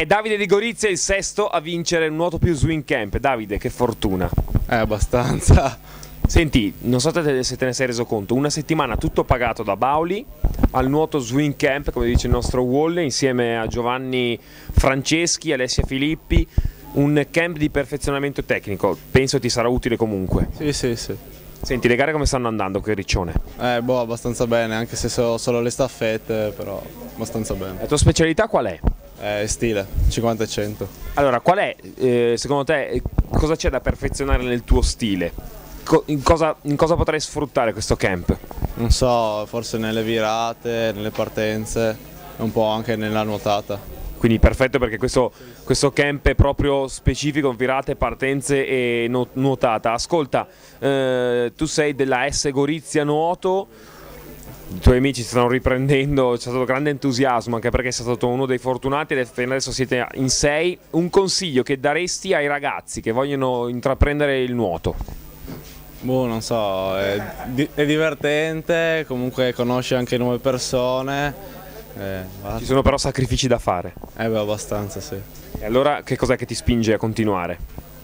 È Davide di Gorizia il sesto a vincere il nuoto più swing camp. Davide, che fortuna. Abbastanza. Senti, non so se te ne sei reso conto, una settimana tutto pagato da Bauli al nuoto swing camp, come dice il nostro Wall, insieme a Giovanni Franceschi, Alessia Filippi, un camp di perfezionamento tecnico. Penso ti sarà utile comunque. Sì. Senti, le gare come stanno andando qui a Riccione? Abbastanza bene, anche se so solo le staffette, però abbastanza bene. La tua specialità qual è? Stile, 50 e 100. Allora, qual è, secondo te, cosa c'è da perfezionare nel tuo stile? In cosa potrei sfruttare questo camp? Non so, forse nelle virate, nelle partenze, un po' anche nella nuotata. Quindi perfetto, perché questo camp è proprio specifico, virate, partenze e nuotata. Ascolta, tu sei della S Gorizia Nuoto, i tuoi amici si stanno riprendendo, c'è stato grande entusiasmo anche perché sei stato uno dei fortunati e adesso siete in 6. Un consiglio che daresti ai ragazzi che vogliono intraprendere il nuoto? Non so, è divertente, comunque conosci anche nuove persone. Ci sono però sacrifici da fare. Abbastanza, sì. E allora che cos'è che ti spinge a continuare?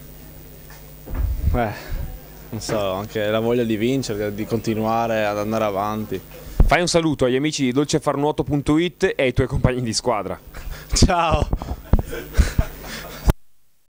Non so, anche la voglia di vincere, di continuare ad andare avanti. Fai un saluto agli amici di dolcefarnuoto.it e ai tuoi compagni di squadra. Ciao!